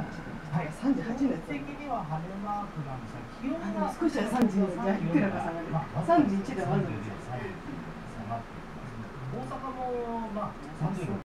はい、38のやつ。的には晴れマークなんですが、気温が少しは32度、じゃあいくらか下がる。31度あるんですよ。大阪もまあ30度。